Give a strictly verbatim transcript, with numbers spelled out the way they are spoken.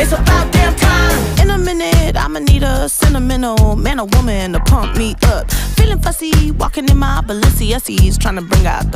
It's about damn time. In a minute, I'ma need a sentimental man or woman to pump me up. Feeling fussy, walking in my Balenciennes, trying to bring out the